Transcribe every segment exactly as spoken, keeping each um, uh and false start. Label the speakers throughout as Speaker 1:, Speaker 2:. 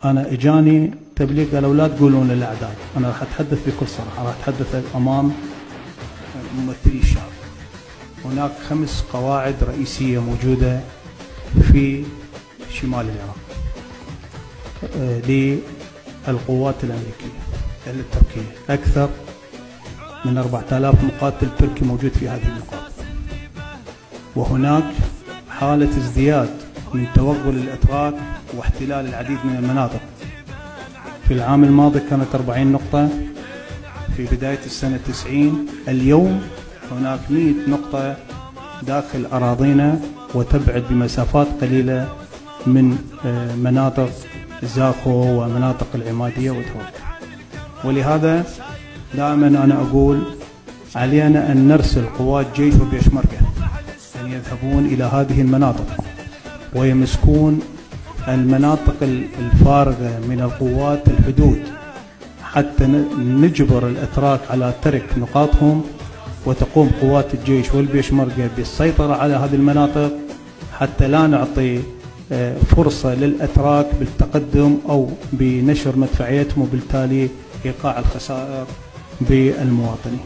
Speaker 1: أنا إجاني تبليغ قالوا لا تقولون الأعداد، أنا راح أتحدث بكل صراحة، راح أتحدث أمام ممثلي الشعب. هناك خمس قواعد رئيسية موجودة في شمال العراق للقوات الأمريكية التركية، أكثر من أربعة آلاف مقاتل تركي موجود في هذه النقاط، وهناك حالة ازدياد من توغل الأتراك واحتلال العديد من المناطق. في العام الماضي كانت أربعين نقطة، في بداية السنة تسعين، اليوم هناك مئة نقطة داخل أراضينا وتبعد بمسافات قليلة من مناطق زاخو ومناطق العمادية وتوك. ولهذا دائما أنا أقول علينا أن نرسل قوات جيش وبيشمركة أن يذهبون إلى هذه المناطق ويمسكون المناطق الفارغة من القوات الحدود حتى نجبر الأتراك على ترك نقاطهم، وتقوم قوات الجيش والبيشمركة بالسيطرة على هذه المناطق حتى لا نعطي فرصة للأتراك بالتقدم أو بنشر مدفعيتهم وبالتالي إيقاع الخسائر بالمواطنين.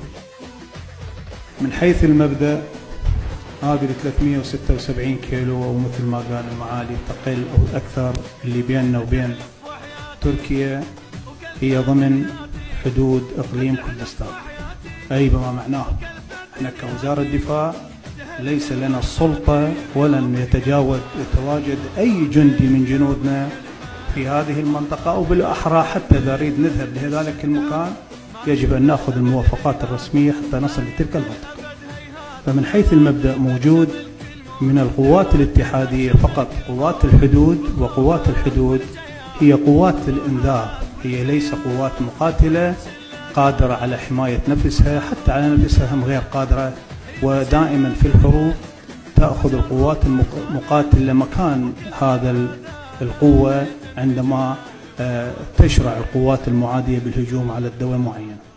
Speaker 1: من حيث المبدأ هذه ثلاثمئة وستة وسبعين كيلو، ومثل ما قال المعالي تقل أو أكثر اللي بيننا وبين تركيا هي ضمن حدود إقليم كردستان، أي بما معناه احنا كوزارة دفاع ليس لنا السلطة ولن يتجاوز يتواجد أي جندي من جنودنا في هذه المنطقة، أو بالأحرى حتى إذا نريد نذهب لذلك المكان يجب أن نأخذ الموافقات الرسمية حتى نصل لتلك المنطقة. فمن حيث المبدأ موجود من القوات الاتحادية فقط قوات الحدود، وقوات الحدود هي قوات الإنذار، هي ليس قوات مقاتلة قادرة على حماية نفسها، حتى على نفسها هم غير قادرة. ودائما في الحروب تأخذ القوات المقاتلة مكان هذا القوة عندما تشرع القوات المعادية بالهجوم على الدولة معينة.